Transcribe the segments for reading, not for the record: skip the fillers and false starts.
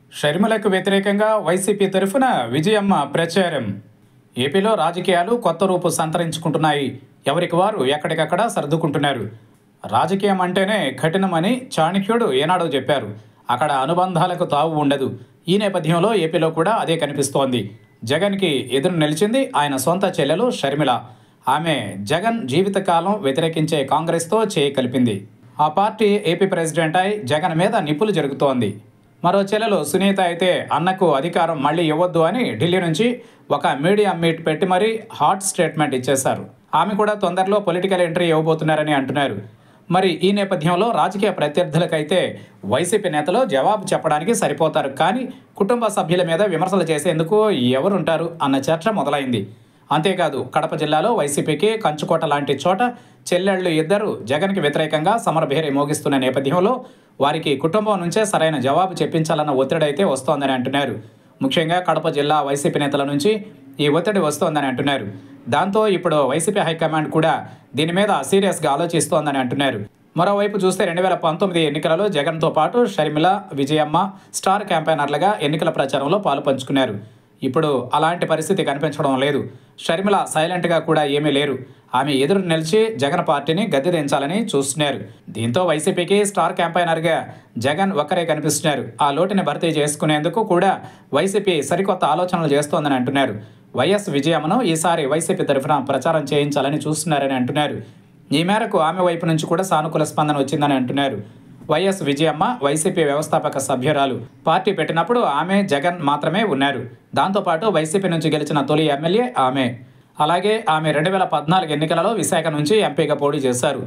షర్మిలకు వ్యతిరేకంగా వైసీపీ తరఫున విజయమ్మ ప్రచారం. ఏపీలో రాజకీయాలు కొత్త రూపు సంతరించుకుంటున్నాయి. ఎవరికి వారు ఎక్కడికక్కడ సర్దుకుంటున్నారు. రాజకీయం అంటేనే కఠినమని చాణక్యుడు ఏనాడో చెప్పారు. అక్కడ అనుబంధాలకు తావు ఉండదు. ఈ నేపథ్యంలో ఏపీలో కూడా అదే కనిపిస్తోంది. జగన్కి ఎదురు నిలిచింది ఆయన సొంత చెల్లెలు షర్మిల. ఆమె జగన్ జీవితకాలం వ్యతిరేకించే కాంగ్రెస్తో చేయి కలిపింది. ఆ పార్టీ ఏపీ ప్రెసిడెంట్ అయి జగన్ మీద నిప్పులు జరుగుతోంది. మరో చెల్లెలు సునీత అయితే అన్నకు అధికారం మళ్లీ ఇవ్వొద్దు అని ఢిల్లీ నుంచి ఒక మీడియా మీట్ పెట్టి మరీ హాట్ స్టేట్మెంట్ ఇచ్చేశారు. ఆమె కూడా తొందరలో పొలిటికల్ ఎంట్రీ ఇవ్వబోతున్నారని అంటున్నారు. మరి ఈ నేపథ్యంలో రాజకీయ ప్రత్యర్థులకైతే వైసీపీ నేతలు జవాబు చెప్పడానికి సరిపోతారు, కానీ కుటుంబ సభ్యుల మీద విమర్శలు చేసేందుకు ఎవరుంటారు అన్న చర్చ మొదలైంది. అంతేకాదు, కడప జిల్లాలో వైసీపీకి కంచుకోట లాంటి చోట చెల్లెళ్లు ఇద్దరు జగన్కి వ్యతిరేకంగా సమరభేరి మోగిస్తున్న నేపథ్యంలో వారికి కుటుంబం నుంచే సరైన జవాబు చెప్పించాలన్న ఒత్తిడి అయితే వస్తోందని అంటున్నారు. ముఖ్యంగా కడప జిల్లా వైసీపీ నేతల నుంచి ఈ ఒత్తిడి వస్తోందని అంటున్నారు. దాంతో ఇప్పుడు వైసీపీ హైకమాండ్ కూడా దీని మీద సీరియస్గా ఆలోచిస్తోందని అంటున్నారు. మరోవైపు చూస్తే 2019 ఎన్నికలలో జగన్తో పాటు షర్మిల, విజయమ్మ స్టార్ క్యాంపెయినర్లుగా ఎన్నికల ప్రచారంలో పాలు పంచుకున్నారు. ఇప్పుడు అలాంటి పరిస్థితి కనిపించడం లేదు. షర్మిల సైలెంట్గా కూడా ఏమీ లేరు. ఆమె ఎదురు నిలిచి జగన్ పార్టీని గద్దె దించాలని చూస్తున్నారు. దీంతో వైసీపీకి స్టార్ క్యాంపెయినర్గా జగన్ ఒక్కరే కనిపిస్తున్నారు. ఆ లోటుని భర్తీ చేసుకునేందుకు కూడా వైసీపీ సరికొత్త ఆలోచనలు చేస్తోందని అంటున్నారు. వైఎస్ విజయమ్మను ఈసారి వైసీపీ తరఫున ప్రచారం చేయించాలని చూస్తున్నారని అంటున్నారు. ఈ మేరకు ఆమె వైపు నుంచి కూడా సానుకూల స్పందన వచ్చిందని అంటున్నారు. వైఎస్ విజయమ్మ వైసీపీ వ్యవస్థాపక సభ్యురాలు. పార్టీ పెట్టినప్పుడు ఆమె, జగన్ మాత్రమే ఉన్నారు. దాంతోపాటు వైసీపీ నుంచి గెలిచిన తొలి ఎమ్మెల్యే ఆమె. అలాగే ఆమె 2014 ఎన్నికలలో విశాఖ నుంచి ఎంపీగా పోటీ చేశారు.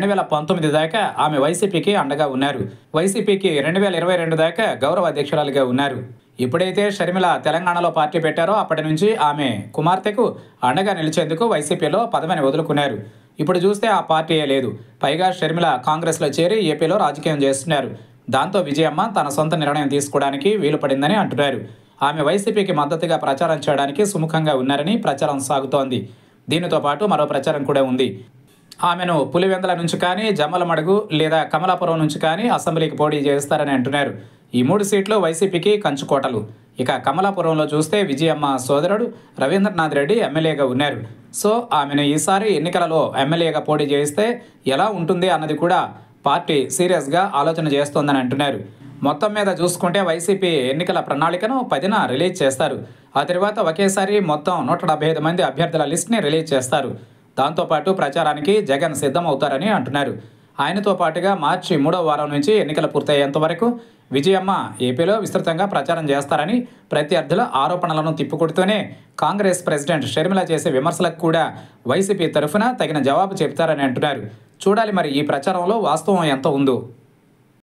2019 దాకా ఆమె వైసీపీకి అండగా ఉన్నారు. వైసీపీకి 2022 దాకా గౌరవ అధ్యక్షురాలిగా ఉన్నారు. ఎప్పుడైతే షర్మిల తెలంగాణలో పార్టీ పెట్టారో అప్పటి నుంచి ఆమె కుమార్తెకు అండగా నిలిచేందుకు వైసీపీలో పదవిని వదులుకున్నారు. ఇప్పుడు చూస్తే ఆ పార్టీయే లేదు. పైగా షర్మిల కాంగ్రెస్లో చేరి ఏపీలో రాజకీయం చేస్తున్నారు. దాంతో విజయమ్మ తన సొంత నిర్ణయం తీసుకోవడానికి వీలు పడిందని అంటున్నారు. ఆమె వైసీపీకి మద్దతుగా ప్రచారం చేయడానికి సుముఖంగా ఉన్నారని ప్రచారం సాగుతోంది. దీనితో పాటు మరో ప్రచారం కూడా ఉంది. ఆమెను పులివెందుల నుంచి కానీ, జమ్మలమడుగు లేదా కమలాపురం నుంచి కానీ అసెంబ్లీకి పోటీ చేస్తారని అంటున్నారు. ఈ 3 సీట్లు వైసీపీకి కంచుకోటలు. ఇక కమలాపురంలో చూస్తే విజయమ్మ సోదరుడు రవీంద్రనాథ్ రెడ్డి ఎమ్మెల్యేగా ఉన్నారు. సో ఆమెను ఈసారి ఎన్నికలలో ఎమ్మెల్యేగా పోటీ చేస్తే ఎలా ఉంటుంది అన్నది కూడా పార్టీ సీరియస్గా ఆలోచన చేస్తోందని అంటున్నారు. మొత్తం మీద చూసుకుంటే వైసీపీ ఎన్నికల ప్రణాళికను 10న రిలీజ్ చేస్తారు. ఆ తర్వాత ఒకేసారి మొత్తం 175 మంది అభ్యర్థుల లిస్ట్ని రిలీజ్ చేస్తారు. దాంతోపాటు ప్రచారానికి జగన్ సిద్ధమవుతారని అంటున్నారు. ఆయనతో పాటుగా మార్చి 3వ వారం నుంచి ఎన్నికలు పూర్తయ్యేంత వరకు విజయమ్మ ఏపీలో విస్తృతంగా ప్రచారం చేస్తారని ప్రత్యర్థుల ఆరోపణలను తిప్పికొడుతూనే కాంగ్రెస్ ప్రెసిడెంట్ షర్మిల చేసే విమర్శలకు కూడా వైసీపీ తరఫున తగిన జవాబు చెబుతారని అంటున్నారు. చూడాలి మరి ఈ ప్రచారంలో వాస్తవం ఎంత ఉందో.